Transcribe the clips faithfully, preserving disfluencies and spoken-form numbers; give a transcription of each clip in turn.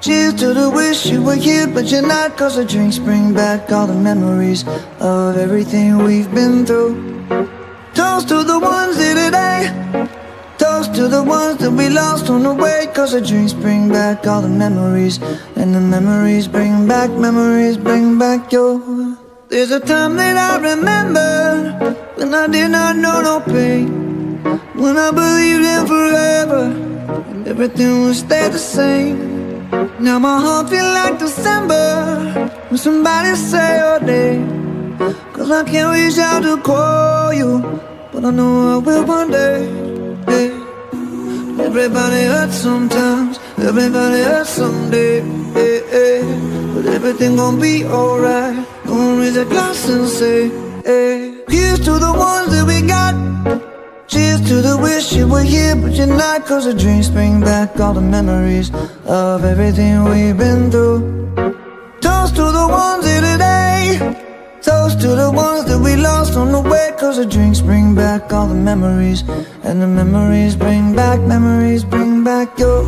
Cheers to the wish you were here, but you're not. Cause the drinks bring back all the memories of everything we've been through. Toast to the ones here today. Toast to the ones that we lost on the way. Cause the drinks bring back all the memories, and the memories bring back, memories bring back your. There's a time that I remember when I did not know no pain, when I believed in forever and everything would stay the same. Now my heart feel like December when somebody say your name. Cause I can't reach out to call you, but I know I will one day. Hey. Everybody hurts sometimes, everybody hurts someday. Hey, hey. But everything gon' be alright. Gonna raise a glass and say, hey. Here's to the ones that we got. Cheers to the wish you were here, but you're not. Cause the drinks bring back all the memories of everything we've been through. Toast to the ones here today. Toast to the ones that we lost on the way. Cause the drinks bring back all the memories, and the memories bring back, memories bring back your.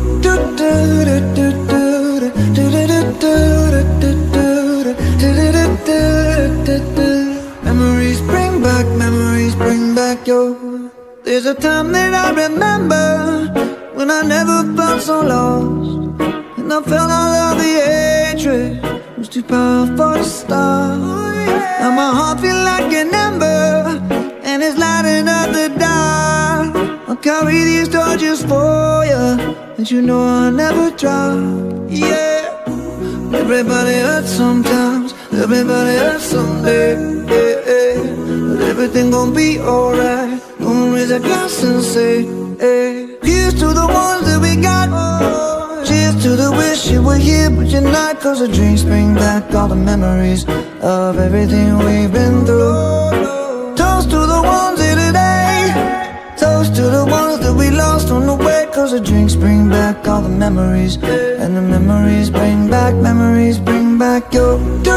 Memories bring back, memories bring back your. There's a time that I remember when I never felt so lost, and I felt all of the hatred was too powerful to stop. Now my heart feel like an ember, and it's lighting up the dark. I'll carry these torches for you, and you know I'll never drop. Yeah. Everybody hurts sometimes, everybody hurts someday. Yeah, yeah. But everything gon' be alright. Gonna raise a glass and say, hey. Here's to the ones that we got. Cheers to the wish you were here, but you're not. Cause the drinks bring back all the memories of everything we've been through. Toast to the ones here today. Toast to the ones that we lost on the way. Cause the drinks bring back all the memories, and the memories bring back, memories bring back your.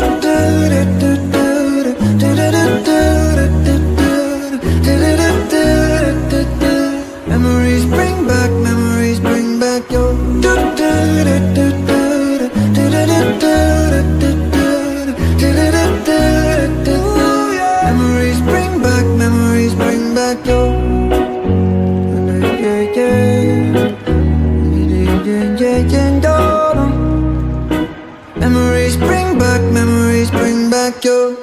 Memories bring back, memories bring back your. Memories bring back, memories bring back your. Memories bring back, memories bring back your.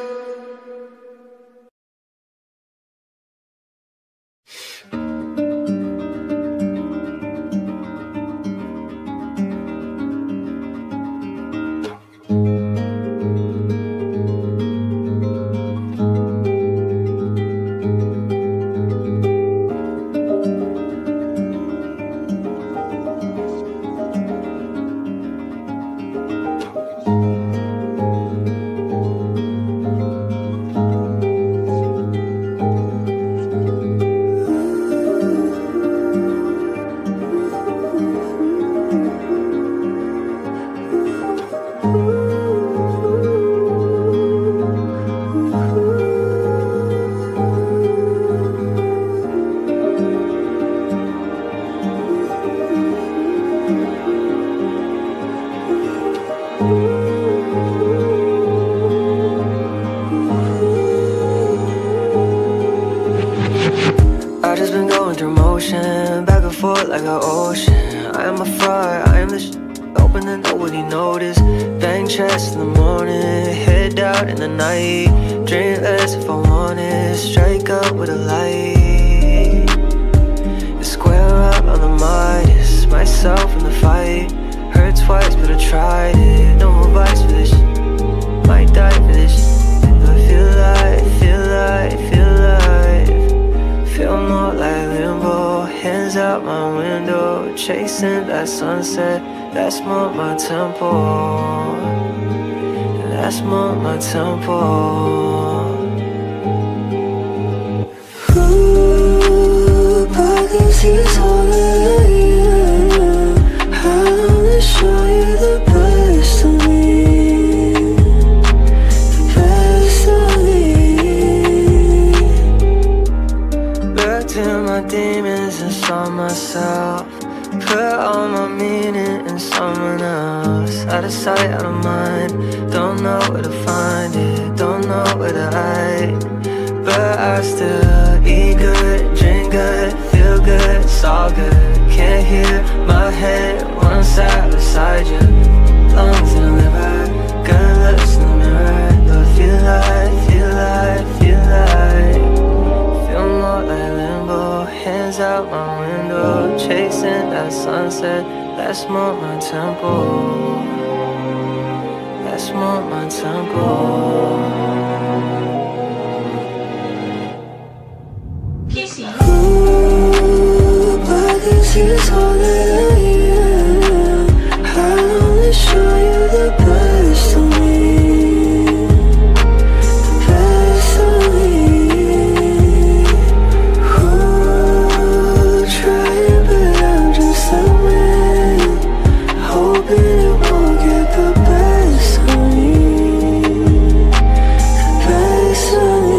I just been going through motion, back and forth like an ocean. I am a fraud, I am the sh open and nobody noticed. Bang chest in the morning, head out in the night. Drink less if I want it, strike up with a light. You square up on the Midas, myself in the fight. Hurt twice but I tried it, no advice for this sh might die for this sh I feel like, feel like, feel like feel more like limbo, hands out my window, chasing that sunset, that's more my tempo, that's more my tempo. Ooh, pockets is all I am, I wanna show you the best of me, the best of me. Looked in my demons and saw myself, put all my meaning in someone else. out of sight, out of mind. Don't know where to find it, don't know where to hide. But I still eat good, drink good, feel good, it's all good. Can't hear my head when I'm sat beside you. Lungs in the liver, good looks in the mirror. But feel like, feel like, feel like, feel more like limbo. Hands out my window, chasing that sunset. Let's move my tempo, let's move my tempo. Ooh, but this is all that I am. I'll only show you the best of me, the best of me. Ooh, trying but I'm just a man, hoping it won't get the best of me, the best of me.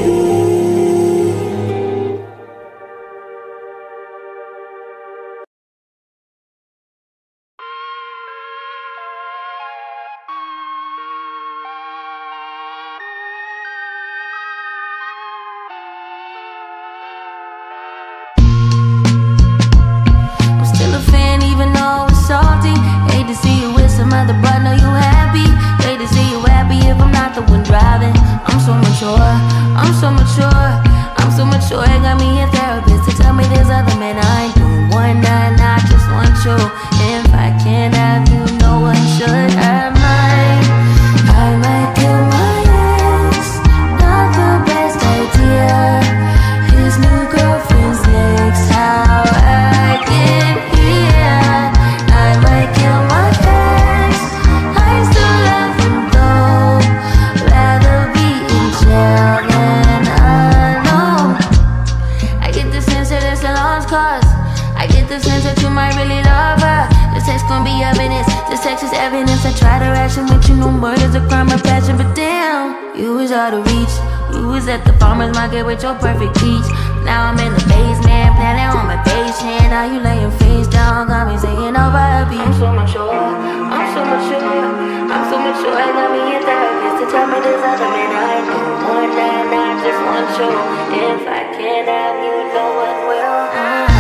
With your perfect peach. Now I'm in the basement, planning on my patient. Now you laying face down, got me singing over a beat. I'm so mature, I'm so mature, I'm so mature. I got me a therapist to tell me there's other men I don't want that, I just want you. If I can't have you, no one will.